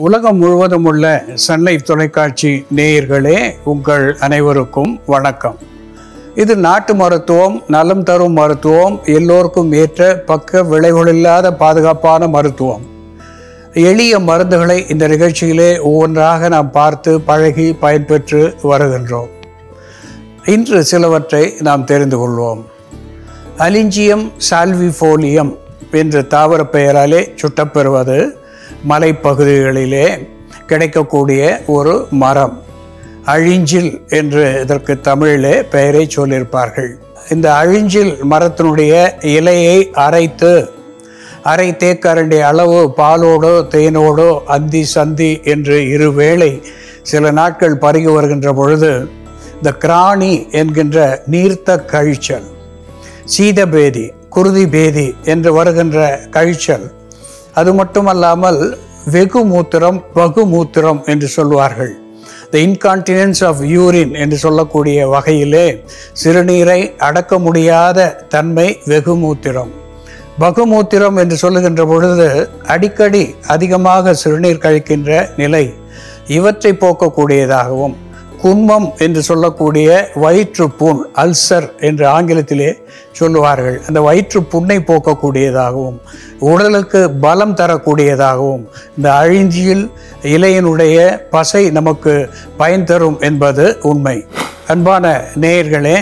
உலகம் முழுவதும் உள்ள சன்லைஃப் தொலைக்காட்சி நேயர்களே, உங்கள் அனைவருக்கும் வணக்கம். இது நாட்டு மருத்துவம், நலம் தரும் மருத்துவம், எல்லோருக்கும் ஏற்ற பக்க விளைவுகளில்லாத பாதுகாப்பான மருத்துவம். எளிய மருந்துகளை இந்த நிகழ்ச்சியிலே ஒவ்வொன்றாக நாம் பார்த்து பழகி பயன்பெற்று வருகின்றோம். இன்று சிலவற்றை நாம் தெரிந்து கொள்வோம். அலிஞ்சியம் சால்விஃபோலியம் என்ற தாவர பெயராலே சுட்டப்பெறுவது மலைப்பகுதிகளிலே கிடைக்கக்கூடிய ஒரு மரம். அழிஞ்சில் என்று இதற்கு தமிழிலே பெயரை சொல்லியிருப்பார்கள். இந்த அழிஞ்சில் மரத்தினுடைய இலையை அரை தேக்கரண்டி அளவு பாலோடோ தேனோடோ அந்தி சந்தி என்று இருவேளை சில நாட்கள் பருகி வருகின்ற பொழுது இந்த கிராணி என்கின்ற நீர்த்த கழிச்சல், சீதபேதி, குருதி பேதி என்று வருகின்ற கழிச்சல், அது மட்டுமல்லாமல் வெகுமூத்திரம், பகுமூத்திரம் என்று சொல்வார்கள். த இன்கான்டினன்ஸ் ஆஃப் யூரின் என்று சொல்லக்கூடிய வகையிலே சிறுநீரை அடக்க முடியாத தன்மை வெகுமூத்திரம். பகுமூத்திரம் என்று சொல்லுகின்ற பொழுது அடிக்கடி அதிகமாக சிறுநீர் கழிக்கின்ற நிலை, இவற்றை போக்கக்கூடியதாகவும், குன்மம் என்று சொல்லக்கூடிய வயிற்று புண், அல்சர் என்று ஆங்கிலத்திலே சொல்லுவார்கள், அந்த வயிற்று புண்ணை போக்கக்கூடியதாகவும் உடலுக்கு பலம் தரக்கூடியதாகவும் இந்த அழிஞ்சியில் இலையினுடைய பசை நமக்கு பயன் தரும் என்பது உண்மை. அன்பான நேயர்களே,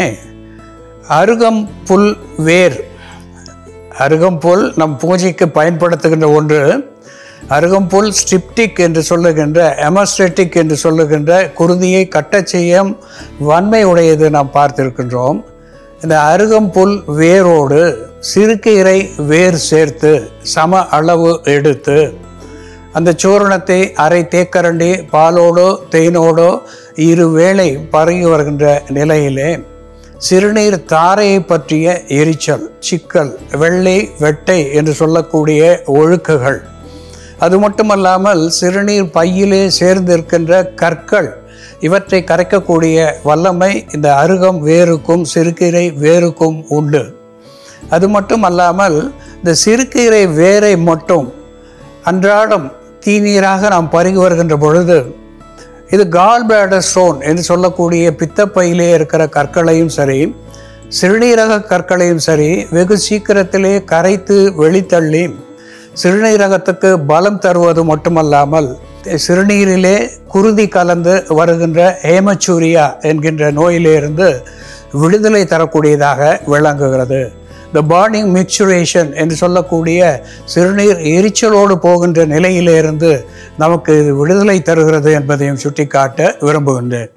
அருகம்புல் வேர், அருகம்புல் நம் பூஜைக்கு பயன்படுத்துகின்ற ஒன்று. அருகம்புல் ஸ்டிப்டிக் என்று சொல்லுகின்ற, எமஸ்டெட்டிக் என்று சொல்லுகின்ற குருதியை கட்டச் செய்யும் வன்மை உடையது நாம் பார்த்திருக்கின்றோம். இந்த அருகம்புல் வேரோடு சிறுகீரை வேர் சேர்த்து சம அளவு எடுத்து அந்த சூரணத்தை அரை தேக்கரண்டி பாலோடோ தேனோடோ இருவேளை பருகி வருகின்ற நிலையிலே சிறுநீர் தாரையை பற்றிய எரிச்சல், சிக்கல், வெள்ளை வெட்டை என்று சொல்லக்கூடிய ஒழுக்குகள், அது மட்டுமல்லாமல் சிறுநீர் பையிலே சேர்ந்திருக்கின்ற கற்கள், இவற்றை கரைக்கக்கூடிய வல்லமை இந்த அருகம் வேருக்கும் சிறுகீரை வேருக்கும் உண்டு. அது மட்டுமல்லாமல் இந்த சிறுகீரை வேரை மட்டும் அன்றாடம் தீநீராக நாம் பருகி வருகின்ற பொழுது இது கால் பிளாடர் ஸ்டோன் என்று சொல்லக்கூடிய பித்தப்பையிலே இருக்கிற கற்களையும் சரி, சிறுநீரக கற்களையும் சரி வெகு சீக்கிரத்திலே கரைத்து வெளித்தள்ளி சிறுநீரகத்துக்கு பலம் தருவது மட்டுமல்லாமல் சிறுநீரிலே குருதி கலந்து வருகின்ற ஹேமச்சூரியா என்கின்ற நோயிலிருந்து விடுதலை தரக்கூடியதாக விளங்குகிறது. த பார்னிங் மிக்சுரேஷன் என்று சொல்லக்கூடிய சிறுநீர் எரிச்சலோடு போகின்ற நிலையிலிருந்து நமக்கு இது விடுதலை தருகிறது என்பதையும் சுட்டிக்காட்ட விரும்புகின்றேன்.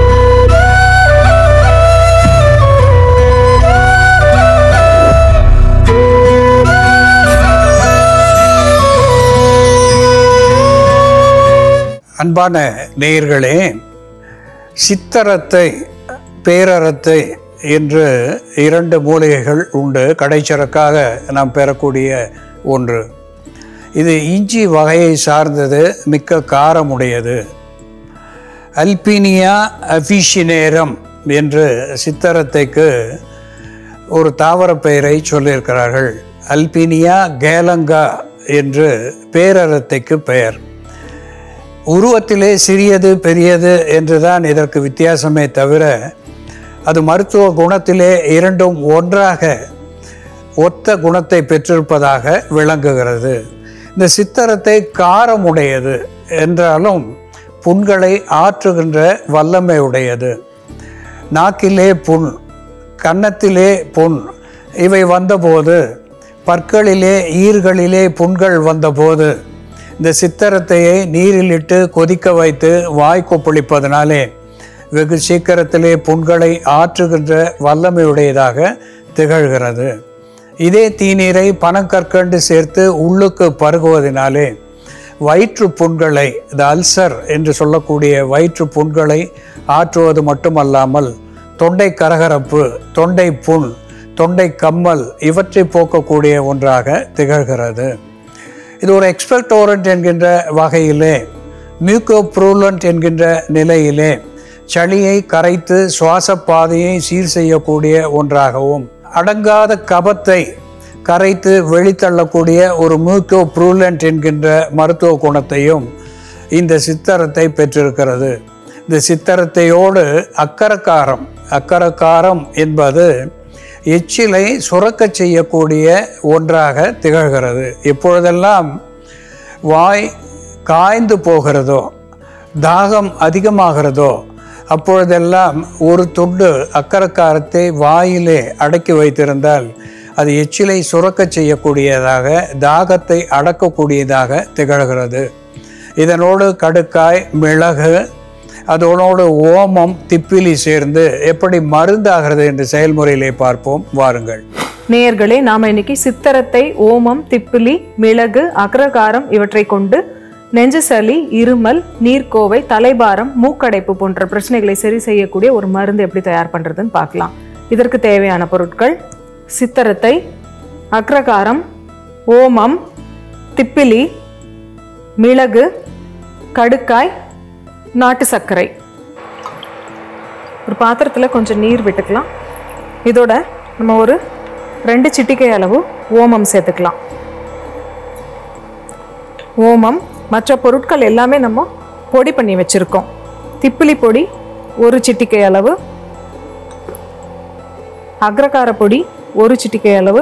அன்பான நேயர்களே, சித்தரத்தை, பேரரத்தை என்று இரண்டு மூலிகைகள் உண்டு. கடைச்சரக்காக நாம் பெறக்கூடிய ஒன்று. இது இஞ்சி வகையை சார்ந்தது, மிக்க காரமுடையது. அல்பீனியா அஃபிஷினேரம் என்று சித்தரத்தைக்கு ஒரு தாவர பெயரை சொல்லியிருக்கிறார்கள். அல்பீனியா கேலங்கா என்று பேரரத்தைக்கு பெயர். உருவத்திலே சிறியது பெரியது என்றுதான் இதற்கு வித்தியாசமே தவிர அது மருத்துவ குணத்திலே இரண்டும் ஒன்றாக ஒத்த குணத்தை பெற்றிருப்பதாக விளங்குகிறது. இந்த சித்தரத்தை காரமுடையது என்றாலும் புண்களை ஆற்றுகின்ற வல்லமை உடையது. நாக்கிலே புண், கன்னத்திலே புண் இவை வந்தபோது, பற்களிலே ஈர்களிலே புண்கள் வந்தபோது இந்த சித்தரத்தையை நீரில் இட்டு கொதிக்க வைத்து வாய் கொப்பளிப்பதனாலே வெகு சீக்கிரத்திலே புண்களை ஆற்றுகின்ற வல்லமையுடையதாக திகழ்கிறது. இதே தீநீரை பனங்கற்கண்டு சேர்த்து உள்ளுக்கு பருகுவதனாலே வயிற்று புண்களை, இந்த அல்சர் என்று சொல்லக்கூடிய வயிற்று புண்களை ஆற்றுவது மட்டுமல்லாமல் தொண்டை கரகரப்பு, தொண்டை புண், தொண்டை கம்மல் இவற்றை போக்கக்கூடிய ஒன்றாக திகழ்கிறது. இது ஒரு எக்ஸ்பெக்டோரண்ட் என்கின்ற வகையிலே, மியூகோப்ரூலண்ட் என்கின்ற நிலையிலே சளியை கரைத்து சுவாச பாதையை சீர் செய்யக்கூடிய ஒன்றாகவும், அடங்காத கபத்தை கரைத்து வெளித்தள்ளக்கூடிய ஒரு மியூகோப்ரூலண்ட் என்கின்ற மருத்துவ குணத்தையும் இந்த சித்தரத்தை பெற்றிருக்கிறது. இந்த சித்தரத்தையோடு அக்கரக்காரம், அக்கரக்காரம் என்பது எச்சிலை சுரக்க செய்யக்கூடிய ஒன்றாக திகழ்கிறது. எப்பொழுதெல்லாம் வாய் காய்ந்து போகிறதோ, தாகம் அதிகமாகிறதோ, அப்பொழுதெல்லாம் ஒரு துண்டு அக்கரக்காரத்தை வாயிலே அடக்கி வைத்திருந்தால் அது எச்சிலை சுரக்க செய்யக்கூடியதாக, தாகத்தை அடக்கக்கூடியதாக திகழ்கிறது. இதனோடு கடுக்காய், மிளகு, அதனோடு ஓமம், திப்பிலி சேர்ந்து எப்படி மருந்தாகிறது என்ற செயல்முறையிலே பார்ப்போம், வாருங்கள். நேயர்களே, நாம இன்னைக்கு சித்தரத்தை, ஓமம், திப்பிலி, மிளகு, அக்ரகாரம் இவற்றை கொண்டு நெஞ்சு சளி, இருமல், நீர்க்கோவை, தலைபாரம், மூக்கடைப்பு போன்ற பிரச்சனைகளை சரி செய்யக்கூடிய ஒரு மருந்து எப்படி தயார் பண்றதுன்னு பார்க்கலாம். இதற்கு தேவையான பொருட்கள்: சித்தரத்தை, அக்ரகாரம், ஓமம், திப்பிலி, மிளகு, கடுக்காய், நாட்டு சர்க்கரை. ஒரு பாத்திரத்தில் கொஞ்சம் நீர் விட்டுக்கலாம். இதோட நம்ம ஒரு 2 சிட்டிகை அளவு ஓமம் சேர்த்துக்கலாம். ஓமம், மற்ற பொருட்கள் எல்லாமே நம்ம பொடி பண்ணி வச்சிருக்கோம். திப்பிலி பொடி 1 சிட்டிகை அளவு, அக்ரகார பொடி 1 சிட்டிகை அளவு,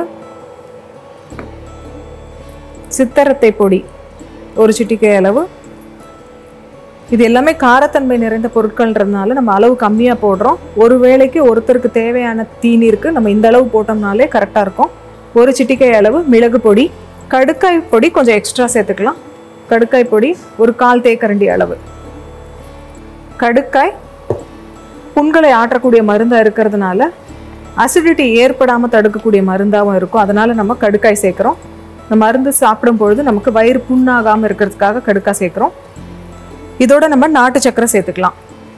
சித்தரத்தை பொடி 1 சிட்டிகை அளவு. இது எல்லாமே காரத்தன்மை நிறைந்த பொருட்கள்ன்றதுனால நம்ம அளவு கம்மியாக போடுறோம். ஒரு வேளைக்கு ஒருத்தருக்கு தேவையான தீநீருக்கு நம்ம இந்த அளவு போட்டோம்னாலே கரெக்டாக இருக்கும். 1 சிட்டிகை அளவு மிளகு பொடி. கடுக்காய் பொடி கொஞ்சம் எக்ஸ்ட்ரா சேர்த்துக்கலாம். கடுக்காய் பொடி ஒரு 1/4 தேக்கரண்டி அளவு. கடுக்காய் புண்களை ஆற்றக்கூடிய மருந்தாக இருக்கிறதுனால அசிடிட்டி ஏற்படாமல் தடுக்கக்கூடிய மருந்தாகவும் இருக்கும். அதனால நம்ம கடுக்காய் சேர்க்குறோம். இந்த மருந்து சாப்பிடும் பொழுது நமக்கு வயிறு புண்ணாகாமல் இருக்கிறதுக்காக கடுக்காய் சேர்க்குறோம். இதோட நம்ம நாட்டு சக்கரை சேர்த்துக்கலாம்.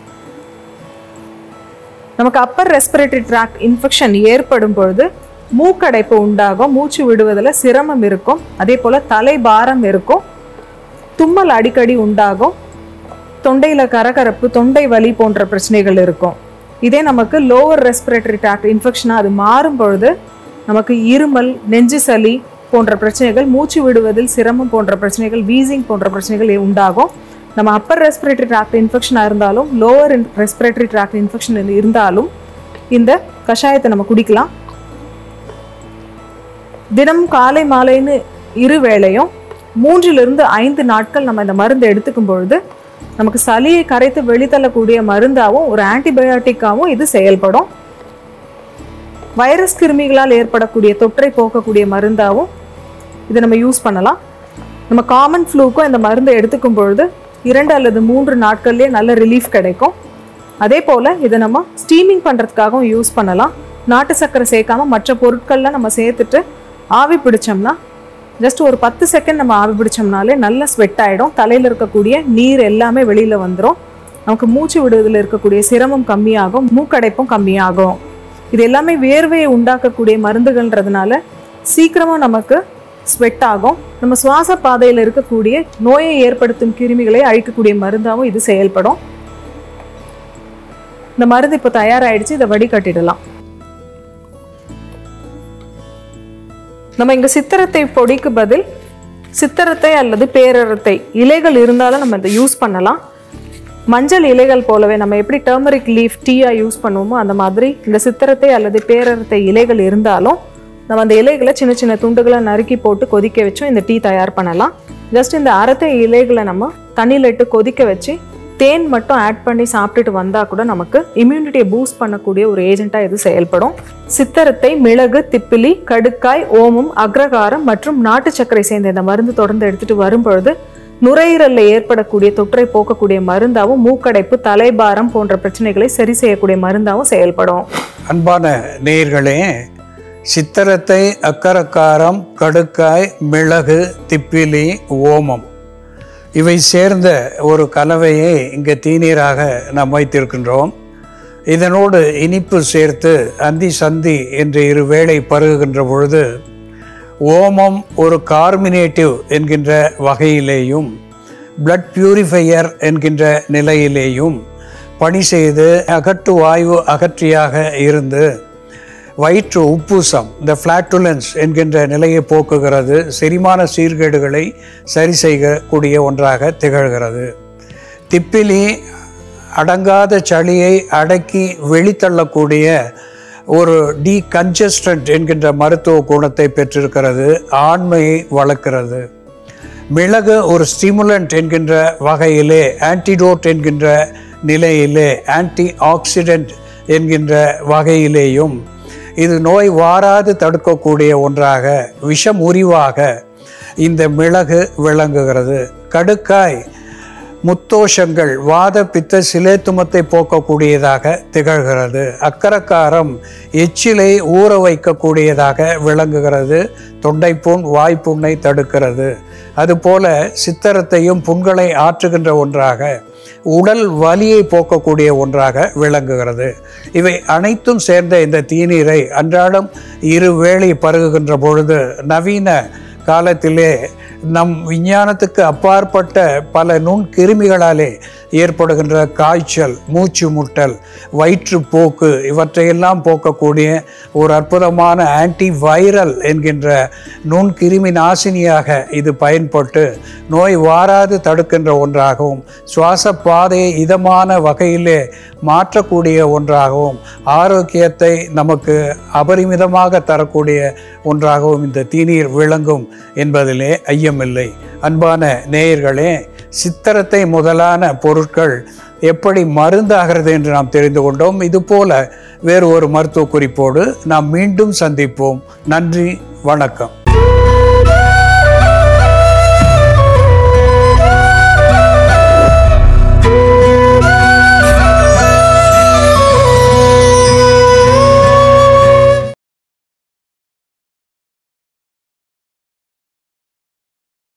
நமக்கு அப்பர் ரெஸ்பிரேட்டரி ட்ராக்ட் இன்ஃபெக்ஷன் ஏற்படும் பொழுது மூக்கடைப்பு உண்டாகும், மூச்சு விடுவதில் சிரமம் இருக்கும், அதே போல் தலைபாரம் இருக்கும், தும்மல் அடிக்கடி உண்டாகும், தொண்டையில் கரகரப்பு, தொண்டை வலி போன்ற பிரச்சனைகள் இருக்கும். இதே நமக்கு லோவர் ரெஸ்பிரேட்டரி ட்ராக்ட் இன்ஃபெக்ஷனாக அது மாறும் பொழுது நமக்கு இருமல், நெஞ்சு சளி போன்ற பிரச்சனைகள், மூச்சு விடுவதில் சிரமம் போன்ற பிரச்சனைகள், வீசிங் போன்ற பிரச்சனைகள் உண்டாகும். நம்ம அப்பர் ரெஸ்பிரேட்டரி ட்ராக்ட் இன்ஃபெக்ஷனாக இருந்தாலும், லோவர் ரெஸ்பிரேட்டரி ட்ராக்ட் இன்ஃபெக்ஷன் இருந்தாலும் இந்த கஷாயத்தை நம்ம குடிக்கலாம். தினமும் காலை மாலைன்னு 2 வேளையும் 3 to 5 நாட்கள் நம்ம இந்த மருந்து எடுத்துக்கும் பொழுது நமக்கு சளியை கரைத்து வெளித்தள்ளக்கூடிய மருந்தாகவும் ஒரு ஆன்டிபயோட்டிக்காகவும் இது செயல்படும். வைரஸ் கிருமிகளால் ஏற்படக்கூடிய தொற்றை போக்கக்கூடிய மருந்தாகவும் இதை நம்ம யூஸ் பண்ணலாம். நம்ம காமன் ஃப்ளூக்கும் இந்த மருந்தை எடுத்துக்கும் பொழுது 2 அல்லது 3 நாட்கள்லேயே நல்ல ரிலீஃப் கிடைக்கும். அதே போல் இதை நம்ம ஸ்டீமிங் பண்ணுறதுக்காகவும் யூஸ் பண்ணலாம். நாட்டு சர்க்கரை சேர்க்காம மற்ற பொருட்கள்லாம் நம்ம சேர்த்துட்டு ஆவி பிடிச்சோம்னா ஜஸ்ட் ஒரு 10 செகண்ட் நம்ம ஆவி பிடிச்சோம்னாலே நல்ல ஸ்வெட் ஆகிடும். தலையில் இருக்கக்கூடிய நீர் எல்லாமே வெளியில் வந்துடும். நமக்கு மூச்சு விடுவதில் இருக்கக்கூடிய சிரமம் கம்மியாகும், மூக்கடைப்பும் கம்மியாகும். இது எல்லாமே வேர்வையை உண்டாக்கக்கூடிய மருந்துகள்ன்றதுனால சீக்கிரமாக நமக்கு ஸ்வெட் ஆகும். நம்ம சுவாச பாதையில் இருக்கக்கூடிய நோயை ஏற்படுத்தும் கிருமிகளை அழிக்கக்கூடிய மருந்தாகவும் இது செயல்படும். இந்த மருந்து இப்போ தயாராகிடுச்சு. இதை வடிகட்டிடலாம். நம்ம இங்கே சித்தரத்தை பொடிக்கு பதில் சித்தரத்தை அல்லது பேரரத்தை இலைகள் இருந்தாலும் நம்ம இதை யூஸ் பண்ணலாம். மஞ்சள் இலைகள் போலவே நம்ம எப்படி டர்மரிக் லீஃப் டீயாக யூஸ் பண்ணுவோமோ அந்த மாதிரி இந்த சித்தரத்தை அல்லது பேரரத்தை இலைகள் இருந்தாலும் நம்ம அந்த இலைகளை சின்ன சின்ன துண்டுகளை நறுக்கி போட்டு கொதிக்க வச்சும் இந்த டீ தயார் பண்ணலாம். ஜஸ்ட் இந்த அரத்தை இலைகளை நம்ம தண்ணியில் இட்டு கொதிக்க வச்சு தேன் மட்டும் ஆட் பண்ணி சாப்பிட்டுட்டு வந்தால் கூட நமக்கு இம்யூனிட்டியை பூஸ்ட் பண்ணக்கூடிய ஒரு ஏஜென்ட்டாக இது செயல்படும். சித்தரத்தை, மிளகு, திப்பிலி, கடுக்காய், ஓமம், அக்ரகாரம் மற்றும் நாட்டு சர்க்கரை சேர்ந்த இந்த மருந்து தொடர்ந்து எடுத்துகிட்டு வரும்பொழுது நுரையீரலில் ஏற்படக்கூடிய தொற்றை போக்கக்கூடிய மருந்தாகவும், மூக்கடைப்பு, தலைபாரம் போன்ற பிரச்சனைகளை சரி செய்யக்கூடிய மருந்தாகவும் செயல்படும். அன்பான நேயர்களே, சித்தரத்தை, அக்கரக்காரம், கடுக்காய், மிளகு, திப்பிலி, ஓமம் இவை சேர்ந்த ஒரு கலவையை இங்கே தீநீராக நாம் வைத்திருக்கின்றோம். இதனோடு இனிப்பு சேர்த்து அந்தி சந்தி என்று 2 வேளை பருகுகின்ற பொழுது ஓமம் ஒரு கார்மினேட்டிவ் என்கின்ற வகையிலேயும் பிளட் பியூரிஃபையர் என்கின்ற நிலையிலேயும் பணி செய்து அகட்டு வாயு அகற்றியாக இருந்து வயிற்று உப்புசம், இந்த ஃப்ளாட்டுலன்ஸ் என்கின்ற நிலையை போக்குகிறது. செரிமான சீர்கேடுகளை சரி செய்யக்கூடிய ஒன்றாக திகழ்கிறது. திப்பிலி அடங்காத சளியை அடக்கி வெளித்தள்ளக்கூடிய ஒரு டீகன்ஜஸ்டன்ட் என்கின்ற மருத்துவ குணத்தை பெற்றிருக்கிறது. ஆண்மையை வளர்க்கிறது. மிளகு ஒரு ஸ்டிமுலண்ட் என்கின்ற வகையிலே, ஆன்டிடோட் என்கின்ற நிலையிலே, ஆன்டி ஆக்சிடென்ட் என்கின்ற வகையிலேயும் இது நோய் வாராது தடுக்கக்கூடிய ஒன்றாக, விஷமுறிவாக இந்த மிளகு விளங்குகிறது. கடுக்காய் முத்தோஷங்கள், வாத பித்த சிலேத்துமத்தை போக்கக்கூடியதாக திகழ்கிறது. அக்கரக்காரம் எச்சிலை ஊற வைக்கக்கூடியதாக விளங்குகிறது. தொண்டைப்புண், வாய்ப்புண்ணை தடுக்கிறது. அதுபோல சித்தரத்தையும் புண்களை ஆற்றுகின்ற ஒன்றாக, உடல் வலியை போக்கக்கூடிய ஒன்றாக விளங்குகிறது. இவை அனைத்தும் சேர்ந்த இந்த தீநீரை அன்றாடம் இருவேளை பருகுகின்ற பொழுது நவீன காலத்திலே நம் விஞ்ஞானத்துக்கு அப்பாற்பட்ட பல நுண்கிருமிகளாலே ஏற்படுகின்ற காய்ச்சல், மூச்சு முட்டல், வயிற்றுப்போக்கு இவற்றையெல்லாம் போக்கக்கூடிய ஒரு அற்புதமான ஆன்டி வைரல் என்கின்ற நுண்கிருமி நாசினியாக இது பயன்பட்டு நோய் வாராது தடுக்கின்ற ஒன்றாகவும், சுவாச பாதையை இதமான வகையிலே மாற்றக்கூடிய ஒன்றாகவும், ஆரோக்கியத்தை நமக்கு அபரிமிதமாக தரக்கூடிய ஒன்றாகவும் இந்த தீநீர் விளங்கும் என்பதிலே ஐயமில்லை. அன்பான நேயர்களே, சித்தரத்தை முதலான பொருட்கள் எப்படி மருந்தாகிறது என்று நாம் தெரிந்து கொண்டோம். இதுபோல வேறு ஒரு மருத்துவ குறிப்போடு நாம் மீண்டும் சந்திப்போம். நன்றி, வணக்கம்.